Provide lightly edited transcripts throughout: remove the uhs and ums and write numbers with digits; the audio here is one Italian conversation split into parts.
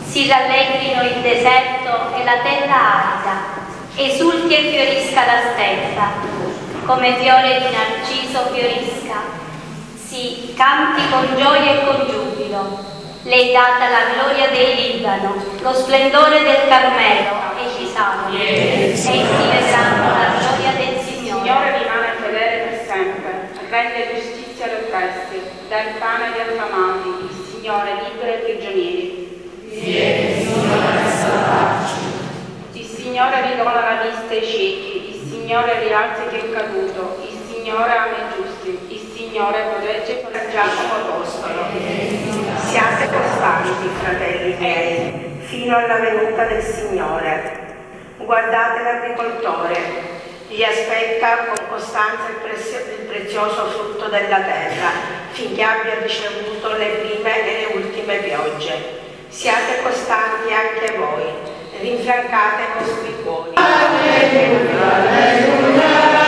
si rallegrino il deserto e la terra arida, esulti e fiorisca la steppa, come fiore di narciso fiorisca, si canti con gioia e con giubilo. Le è data la gloria del Libano, lo splendore del Carmelo e i salmi, e si vedranno la gloria del Signore. Il Signore rimane fedele per sempre, rende giustizia agli oppressi, dà il pane agli affamati, il Signore libera i prigionieri. Vieni, Signore, a salvarci. Il Signore ridona la vista ai ciechi, il Signore rialza chi è caduto, il Signore ama i giusti, il Signore protegge con Giacomo apostolo. Siate costanti, fratelli miei, fino alla venuta del Signore. Guardate l'agricoltore, gli aspetta con costanza il prezioso frutto della terra, finché abbia ricevuto le prime e le ultime piogge. Siate costanti anche voi, rinfrancate i vostri cuori. Alleluia, alleluia.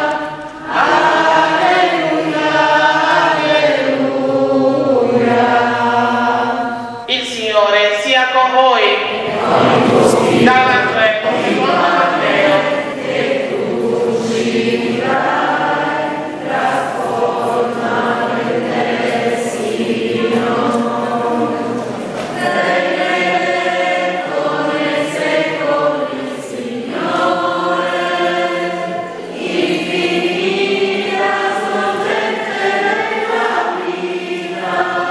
Con voi, dalla tre, con Matteo, e tu uscirai, trasforma il destino, sei con i secoli, Signore, infinita sorgente della vita.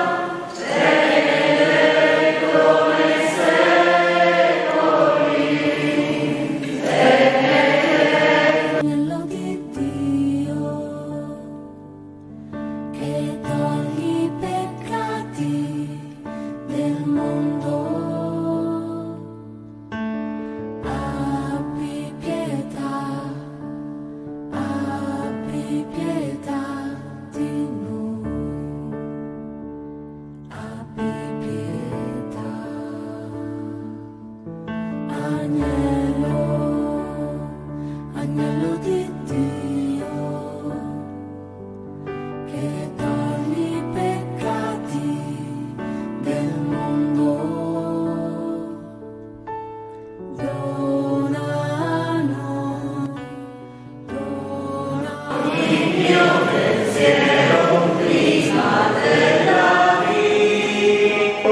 Agnello di Dio, che togli i peccati del mondo, dona a noi, il mio pensiero prima della vita.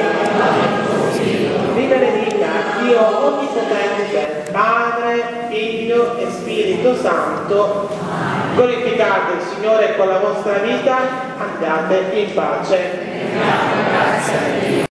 vi benedica Dio Onnipotente, Padre, Figlio e Spirito Santo. Glorificate il Signore con la vostra vita, andate in pace. Grazie a Dio.